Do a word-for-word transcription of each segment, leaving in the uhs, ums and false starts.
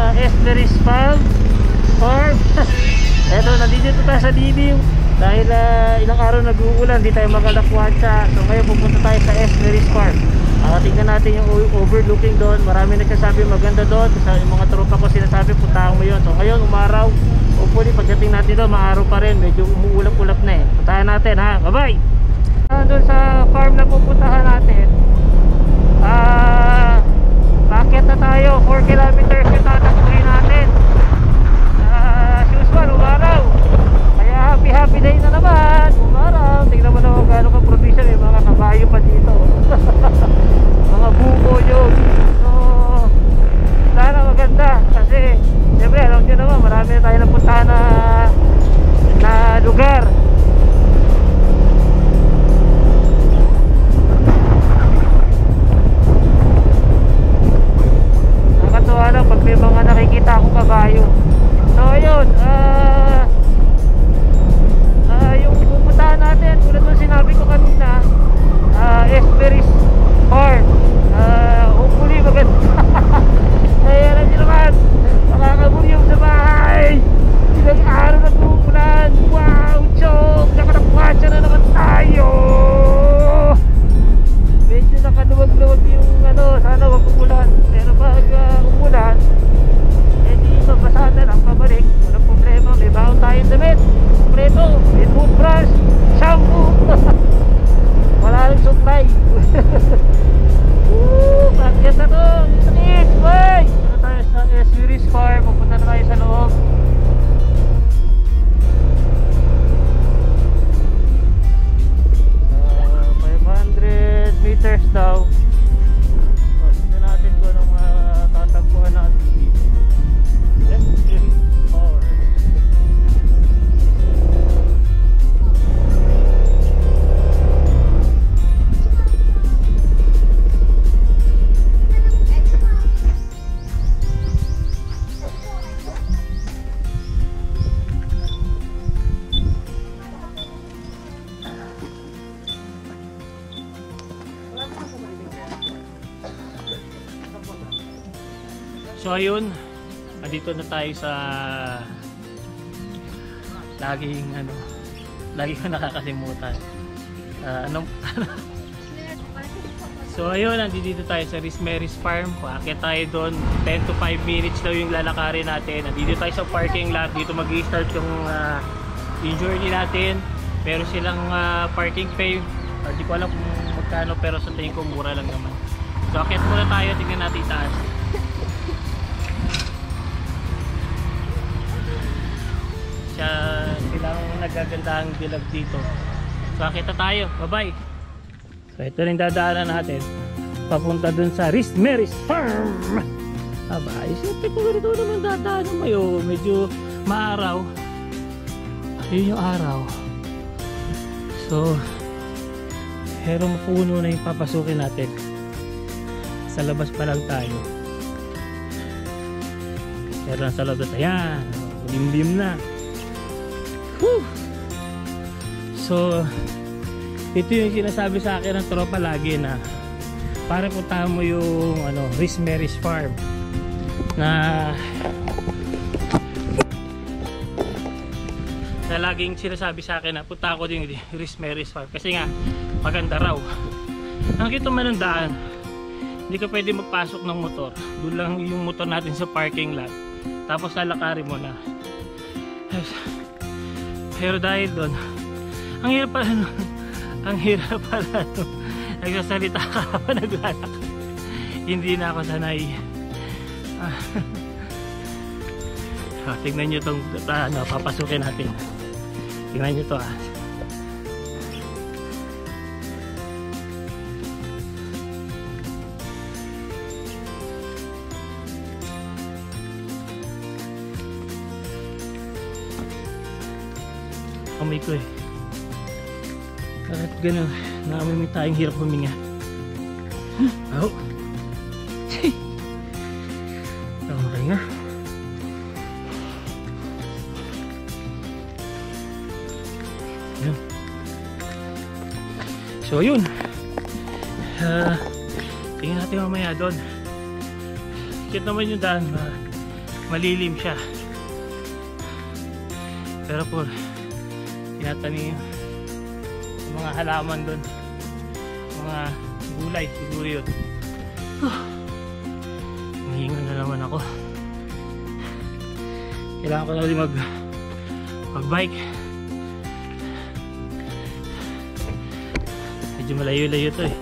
Esmeris Farm Farm Eto, nandito tayo sa Didiw dahil uh, ilang araw nag-uulan, di tayo makalakwatsa. So ngayon pupunta tayo sa Esmeris Farm. uh, Tingnan natin yung overlooking doon. Marami nagsasabi maganda doon. Sa yung mga tropa ko sinasabi puntahan mo yun. So ngayon umaraw, hopefully pagdating natin doon maaraw pa rin. Medyo umuulap-ulap na eh. Puntahan natin ha, bye bye. uh, Doon sa farm na pupuntahan natin, Ah, uh, bakit na tayo four kilometers yung tatakbuhin natin. Ah, uh, usual umaraw. Kaya happy happy day na naman. Umaraw. Tingnan mo naman gaano ka provision, may mga kabayo pa dito. Mga buko yun. So, sana maganda kasi siyempre alam nyo naman marami na tayo napuntahan na na lugar. Lang pag may mga nakikita akong kabayo. So ayun, ah uh, uh, yung pupuntahan natin tulad ng sinabi ko kanina, uh, Esmeris Farm. uh, hopefully maganda. Ay alam nyo naman, makakaburyong sa bahay, ilang araw na tumulan. Wow, chok, nakanakwatsa na naman tayo. Medyo nakaluwag-luwag yung ano, sana wag umulan. Pero pag uh, umulan, eh di mabasa na lang pabalik. Walang problema, may baon tayong damit, kompleto, may toothbrush, shampoo. Wala lang supply. Woo, pakyat na to. Sakit, boy. Punta tayo sa Esmeris Farm. Pupunta na tayo sa loob. uh, five hundred meters daw. Tignan natin kung anong uh, tatagpuan natin dito. Esmeris Farm. So ayun, andito na tayo sa laging ano, lagi ko nakakalimutan. Uh, anong So ayun, andito tayo sa Esmeris Farm. Paakit tayo doon, ten to five minutes daw yung lalakarin natin. Andito tayo sa parking lot, dito mag-i-start yung uh, yung journey natin. Pero silang uh, parking fee, or di ko alam kung magkano, pero sa tingin ko mura lang naman. So akit muna tayo, tingnan natin itaas. Silang nagagandahang dilag dito. So akita tayo, bye bye. So ito rin dadaanan natin papunta dun sa Esmeris Farm. Aba, isipin ko ganito naman dadaanan mo yun. Medyo maaraw. Yun yung araw. So pero mapuno na yung papasukin natin. Sa labas pa lang tayo. Pero nasa labas, ayan, limlim na. Whew. So ito yung sinasabi sa akin ng tropa lagi na para puntahan mo yung ano, Esmeris Farm na na laging sinasabi sa akin na punta ako din yung Esmeris Farm kasi nga maganda raw. Ang kita man ng daan, hindi ka pwede magpasok ng motor, doon lang yung motor natin sa parking lot, tapos lalakarin mo na. Pero dahil doon, ang hirap pala no, ang hirap pala no, nagsasalita ka pa naglalakad. Hindi na ako sanay. Ah. So, tignan nyo itong uh, ano, papasukin natin. Tignan nyo ito ah. Kamay ko eh. Bakit gano'n? Naamoy tayong hirap huminga. Oh. Okay nga. Yun. So yun. Uh, tingnan natin mamaya doon. Kit naman yung daan. Uh, malilim siya. Pero po tinatanim yung mga halaman doon, mga gulay siguro yun. Huh. Hingal na naman ako. Kailangan ko na ulit mag mag bike. Medyo malayo-layo to eh.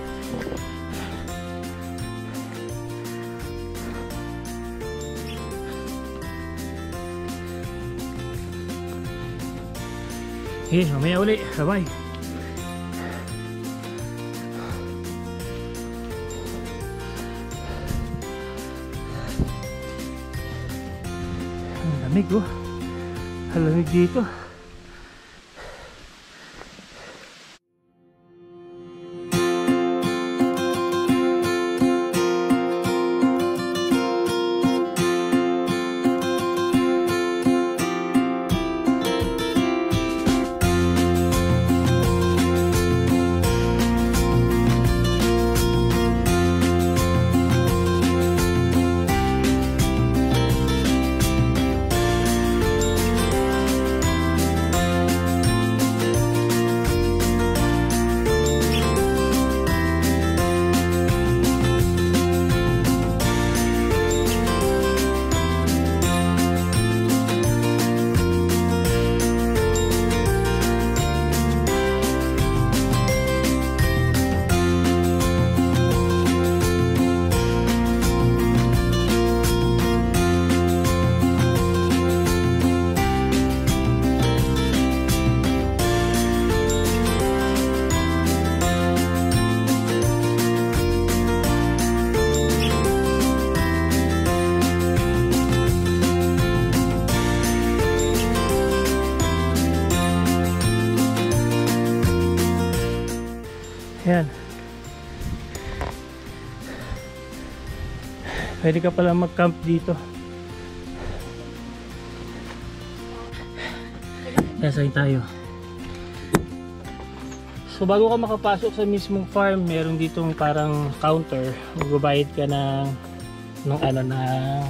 Eh, mamaya ulit. Bye-bye. Ang lamig oh. Ang lamig dito. Ayan. Pwede ka pala mag-camp dito. Nasaan tayo? So bago ka makapasok sa mismong farm, meron ditong parang counter. Magbabayad ka ng ng ano na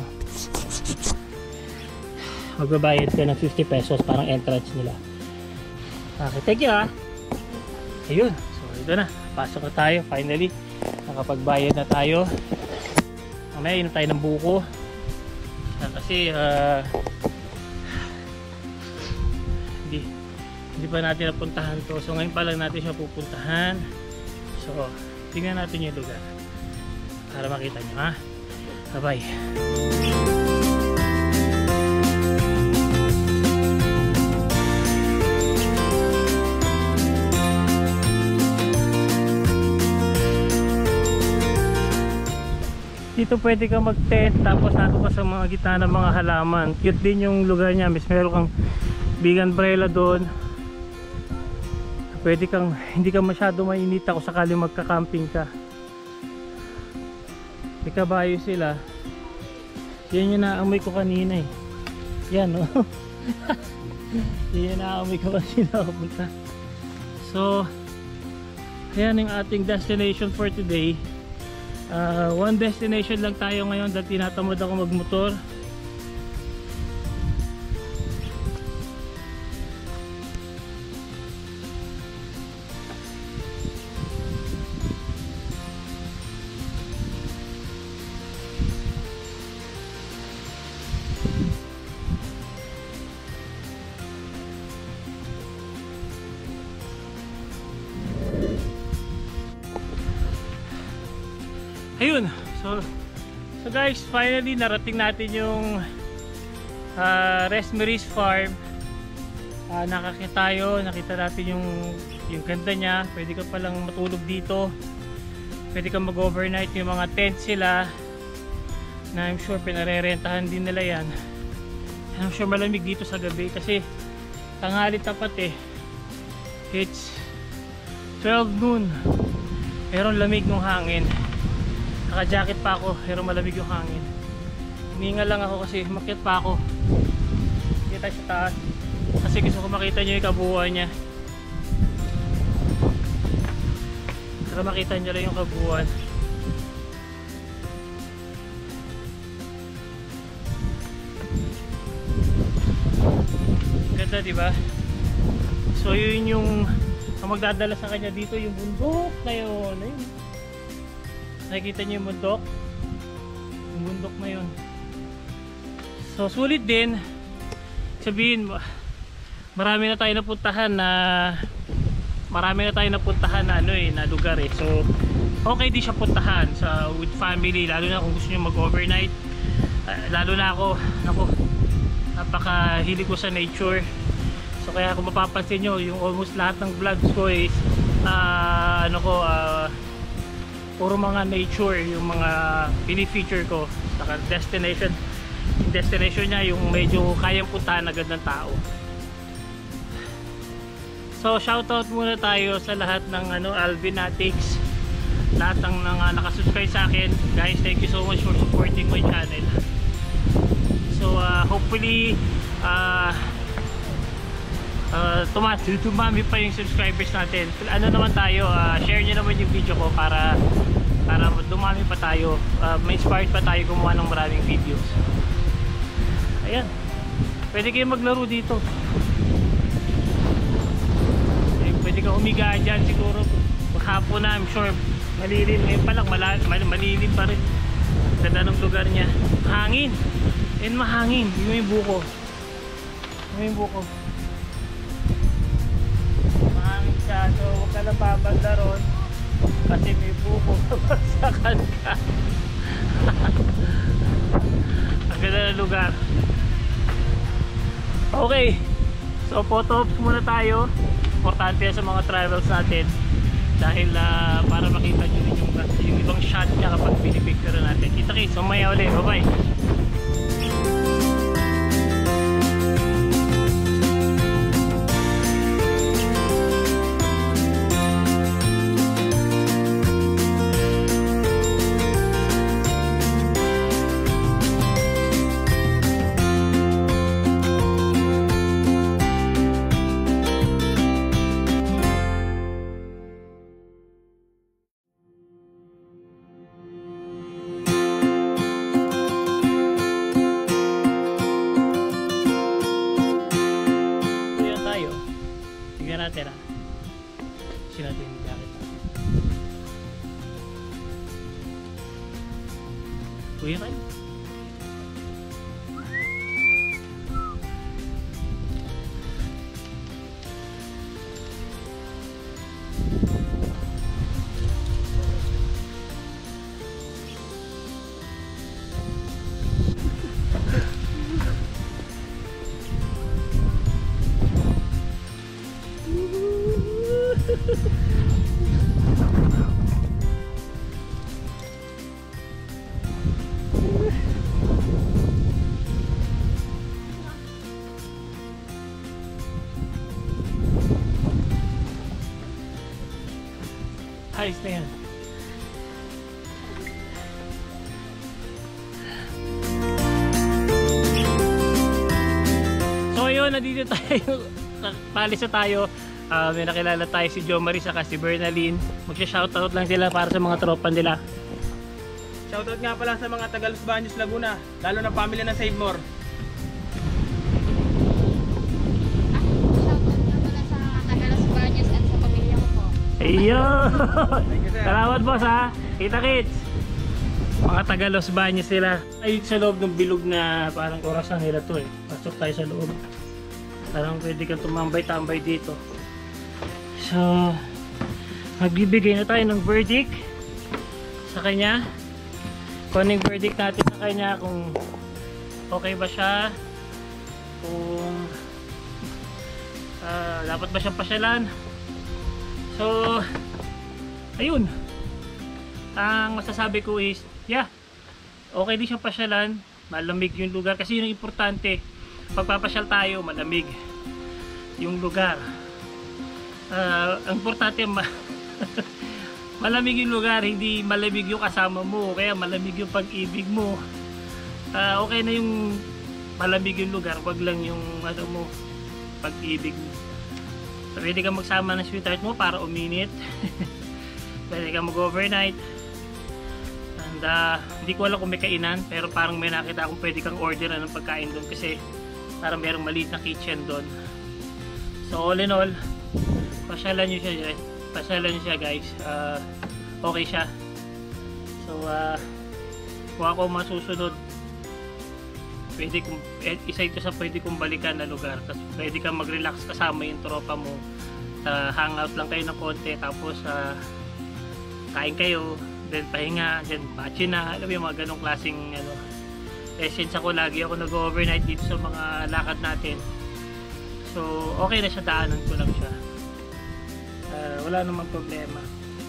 magbabayad ka ng fifty pesos, parang entrance nila. Okay, thank you ha. Ayun. So ito na. Pasok na tayo, finally. Nakapagbayad na tayo. Mamaya inom tayo ng buko. Kasi uh, hindi, hindi pa natin napuntahan to. So ngayon pa lang natin siya pupuntahan. So tingnan natin yung lugar para makita nyo ha. Bye bye. Dito pwede ka mag-tent, tapos nato pa sa mga gitna ng mga halaman. Cute din yung lugar niya. Mas meron kang big umbrella doon. Pwede kang, hindi ka masyado mainita kung sakali magka-camping ka. May kabayo sila. Yan yung naamoy ko kanina eh. Yan o. Oh. Yan yung naamoy ko kanina kapunta. So, yan yung ating destination for today. Uh, one destination lang tayo ngayon dahil tinatamad ako magmotor. Ayun, so, so guys, finally narating natin yung uh, Resmeris Farm. Uh, nakakita tayo, nakita natin yung, yung ganda niya. Pwede ka palang matulog dito. Pwede ka mag-overnight, yung mga tent sila na I'm sure pinarerentahan din nila yan. I'm sure malamig dito sa gabi kasi tanghali tapat eh. It's twelve noon. Pero lamig ng hangin. Naka-jacket pa ako, pero malamig yung hangin. Hiningal lang ako kasi makyat pa ako. Hindi tayo sa taas. Kasi gusto ko makita nyo yung kabuuan niya. Para makita nyo lang yung kabuuan. ganda, di ba? So yun yung ang magdadala sa kanya dito, yung bundok na yun. Ayun. Nakikita niyo yung bundok? Yung bundok na yun. So sulit din. Sabihin, marami na tayo napuntahan na marami na tayo napuntahan na ano eh, na lugar eh. So okay di siya puntahan sa with family, lalo na kung gusto niyo mag-overnight. Uh, lalo na ako, ako napaka hilig ko sa nature. So kaya kung mapapansin nyo, yung almost lahat ng vlogs ko is uh, ano ko uh, puro mga nature yung mga pini-feature ko. Saka destination yung destination niya yung medyo kayang puntahan agad ng tao. So shoutout muna tayo sa lahat ng ano Alvinatics, lahat ng mga nakasubscribe sa akin. Guys, thank you so much for supporting my channel. So uh, hopefully uh, uh, tumami, tumami pa yung subscribers natin. Ano naman tayo, uh, share nyo naman yung video ko para para dumami pa tayo, uh, may inspired pa tayo gumawa ng maraming videos. Ayan, pwede kayo maglaro dito. Eh, pwede ka humiga dyan siguro maghapon na, I'm sure malilim ngayon pa lang, mal mal malilim pa rin. Ganda ng lugar niya, hangin and mahangin. Yung yung buko, yung yung buko mahangin siya, so huwag ka na babanda ron kasi may buko babagsakan ka. Ang ganda ng lugar. Okay, so photo ops muna tayo. Importante sa mga travels natin dahil uh, para makita nyo rin yung, yung ibang shot niya kapag pinipicture natin. Kita kayo, so maya ulit, bye bye. Natin ah. Sinabi yung jacket. Kuya kayo. Ayos na yan. So yun, nandito tayo. Palis na tayo. Uh, may nakilala tayo si Jo Marie saka si Bernalyn. Magsha-shoutout lang sila para sa mga tropa nila. Shoutout nga pala sa mga taga Los Baños, Laguna, lalo na pamilya ng Save More. Ayun! Salamat boss ha! Kita kits! Mga taga Los Baños sila. Ay sa loob ng bilog na parang orasan nila to eh. Pasok tayo sa loob. Parang pwede kang tumambay-tambay dito. So, magbibigay na tayo ng verdict sa kanya. Kuning verdict natin sa kanya kung okay ba siya. Kung uh, dapat ba siyang pasyalan. So, ayun. Ang masasabi ko is, yeah, okay din siyang pasyalan. Malamig yung lugar. Kasi yun ang importante. Pagpapasyal tayo, malamig yung lugar. Uh, ang importante, ma malamig yung lugar. Hindi malamig yung kasama mo. Kaya malamig yung pag-ibig mo. Uh, okay na yung malamig yung lugar. Wag lang yung ano mo, pag-ibig mo. So, pwede ka magsama ng sweetheart mo para uminit. Pwede ka mag-overnight. And uh, hindi ko alam kung may kainan, pero parang may nakita akong pwede kang order ng pagkain doon kasi parang merong maliit na kitchen doon. So all in all, pasyalan nyo siya, pasyalan nyo siya guys. Uh, okay siya. So uh, kung ako masusunod, pwede kong, isa ito sa pwede kong balikan na lugar. Tapos pwede kang mag-relax kasama yung tropa mo. Uh, hangout lang kayo ng konti, tapos uh, kain kayo, then pahinga, then bachi na, alam mo yung mga ganong klaseng ano. Eh since ako lagi ako nag-overnight dito sa mga lakad natin, so okay na siya, daanan ko lang siya. Uh, wala namang problema.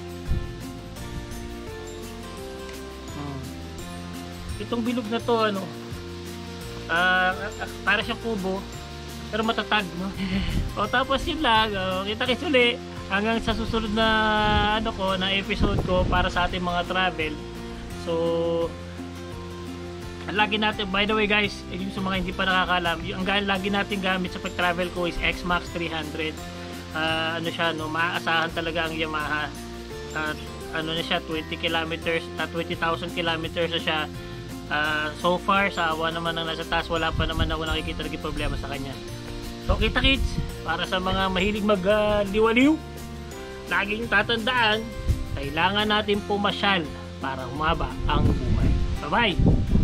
Hmm. Itong bilog na to, ano, uh, para siyang kubo, pero matatag, no? O tapos yun lang, oh, kita-kits uli hanggang sa susunod na ano ko, na episode ko para sa ating mga travel. So lagi natin, by the way guys, yung sa mga hindi pa nakakalam, yung ang lagi natin gamit sa pag-travel ko is X Max three hundred. Uh, ano siya, no, maaasahan talaga ang Yamaha. Uh, ano na siya, twenty kilometers, uh, twenty thousand kilometers na siya. Uh, so far, sa awa naman ng nasa taas, wala pa naman ako nakikita naging problema sa kanya. So kita kids, para sa mga mahilig mag-liwaliw, uh, laging tatandaan, kailangan natin pumasyal para humaba ang buhay. Bye bye!